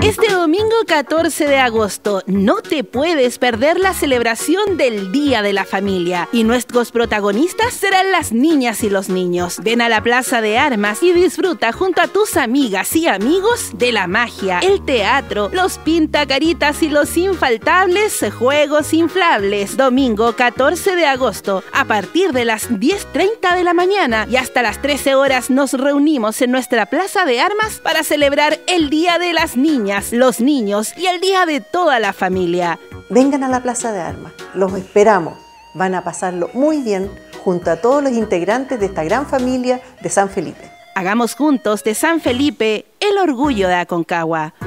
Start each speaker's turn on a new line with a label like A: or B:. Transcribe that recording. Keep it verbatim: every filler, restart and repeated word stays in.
A: Este domingo catorce de agosto no te puedes perder la celebración del Día de la Familia y nuestros protagonistas serán las niñas y los niños. Ven a la Plaza de Armas y disfruta junto a tus amigas y amigos de la magia, el teatro, los pintacaritas y los infaltables juegos inflables. Domingo catorce de agosto a partir de las diez treinta de la mañana y hasta las trece horas nos reunimos en nuestra Plaza de Armas para celebrar el Día de las Niñas, los niños y el día de toda la familia.
B: Vengan a la Plaza de Armas, los esperamos. Van a pasarlo muy bien junto a todos los integrantes de esta gran familia de San Felipe.
A: Hagamos juntos de San Felipe el orgullo de Aconcagua.